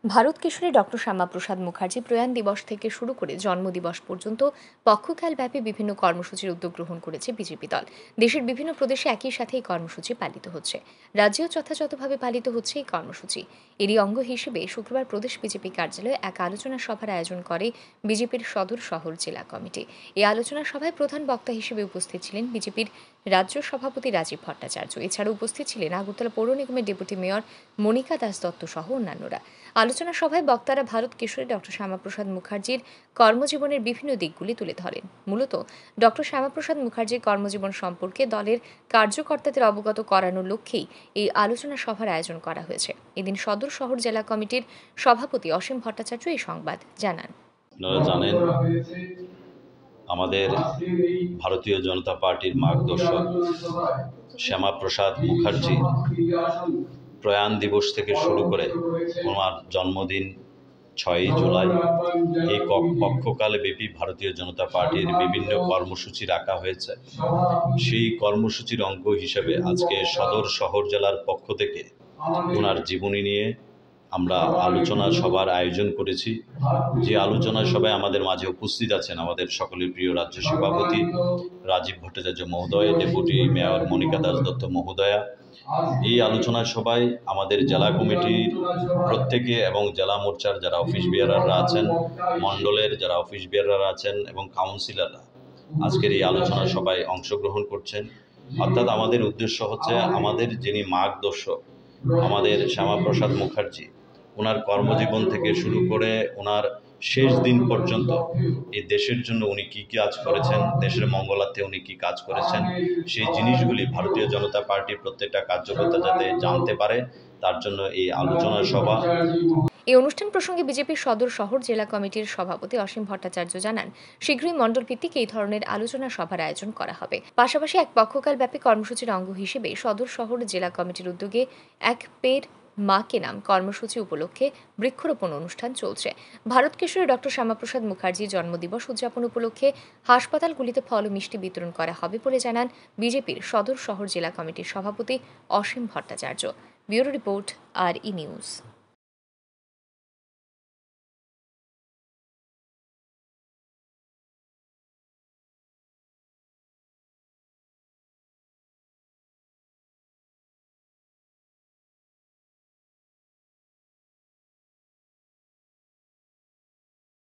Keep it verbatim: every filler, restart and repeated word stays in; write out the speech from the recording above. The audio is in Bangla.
ভারত কেশরী ডক্টর শ্যামাপ্রসাদ মুখার্জি প্রয়াণ দিবস থেকে শুরু করে জন্মদিবস পর্যন্ত পক্ষকালব্যাপী বিভিন্ন কর্মসূচির উদ্যোগ গ্রহণ করেছে বিজেপি দল। দেশের বিভিন্ন প্রদেশে একই সাথে এই কর্মসূচি পালিত হচ্ছে। রাজ্যেও যথাযথভাবে পালিত হচ্ছে এই কর্মসূচি। এরই অঙ্গ হিসেবে শুক্রবার প্রদেশ বিজেপি কার্যালয়ে এক আলোচনা সভার আয়োজন করে বিজেপির সদর শহর জেলা কমিটি। এই আলোচনা সভায় প্রধান বক্তা হিসেবে উপস্থিত ছিলেন বিজেপির রাজ্য সভাপতি রাজীব ভট্টাচার্য। এছাড়া উপস্থিত ছিলেন আগরতলা পৌর নিগমের ডেপুটি মেয়র মনিকা দাস দত্ত সহ অন্যান্যরা। আলোচনা সভায় বক্তারা ভারত কেশরী ডক্টর শ্যামাপ্রসাদ মুখার্জির কর্মজীবনের বিভিন্ন দিকগুলি তুলে ধরেন। মূলত ডক্টর শ্যামাপ্রসাদ মুখার্জির কর্মজীবন সম্পর্কে দলের কার্যকর্তাদের অবগত করানোর লক্ষ্যেই এই আলোচনা সভার আয়োজন করা হয়েছে। এদিন সদর শহর জেলা কমিটির সভাপতি অসীম ভট্টাচার্য এই সংবাদ জানান। আপনারা জানেন, আমাদের ভারতীয় জনতা পার্টির মার্গদর্শক শ্যামাপ্রসাদ মুখার্জি প্রয়াণ দিবস থেকে শুরু করে ওনার জন্মদিন ছয়ই জুলাই এই পক্ষকালে ব্যাপী ভারতীয় জনতা পার্টির বিভিন্ন কর্মসূচি রাখা হয়েছে। সেই কর্মসূচির অঙ্গ হিসেবে আজকে সদর শহর জেলার পক্ষ থেকে ওনার জীবনী নিয়ে আমরা আলোচনা সভার আয়োজন করেছি। যে আলোচনা সভায় আমাদের মাঝে উপস্থিত আছেন আমাদের সকলের প্রিয় রাজ্য সভাপতি রাজীব ভট্টাচার্য মহোদয়, ডেপুটি মেয়র মনিকা দাস দত্ত মহোদয়া। এই আলোচনা সভায় আমাদের জেলা কমিটির প্রত্যেকে এবং জেলা মোর্চার যারা অফিস বিয়ারাররা আছেন, মণ্ডলের যারা অফিস বিয়ারাররা আছেন এবং কাউন্সিলররা আজকের এই আলোচনা সভায় অংশগ্রহণ করছেন। অর্থাৎ আমাদের উদ্দেশ্য হচ্ছে আমাদের যিনি মার্গদর্শক আমাদের শ্যামাপ্রসাদ মুখার্জি, ওনার কর্মজীবন থেকে শুরু করে ওনার শেষ দিন পর্যন্ত এই দেশের জন্য উনি কী কাজ করেছেন, দেশের মঙ্গলার্থে উনি কী কাজ করেছেন, সেই জিনিসগুলি ভারতীয় জনতা পার্টির প্রত্যেকটা কার্যকর্তা যাতে জানতে পারে, তার জন্য এই আলোচনা সভা। এই অনুষ্ঠান প্রসঙ্গে বিজেপির সদর শহর জেলা কমিটির সভাপতি অসীম ভট্টাচার্য জানান, শীঘ্রই মণ্ডল ভিত্তিক এই ধরনের আলোচনা সভার আয়োজন করা হবে। পাশাপাশি এক পক্ষকালব্যাপী কর্মসূচির অঙ্গ হিসেবে সদর শহর জেলা কমিটির উদ্যোগে এক পের মাকে নাম কর্মসূচি উপলক্ষে বৃক্ষরোপণ অনুষ্ঠান চলছে। ভারত কেশরী ডক্টর শ্যামাপ্রসাদ মুখার্জির জন্মদিবস উদযাপন উপলক্ষে হাসপাতালগুলিতে ফল ও মিষ্টি বিতরণ করা হবে বলে জানান বিজেপির সদর শহর জেলা কমিটির সভাপতি Asim Bhattacharya. Bureau report, R E news.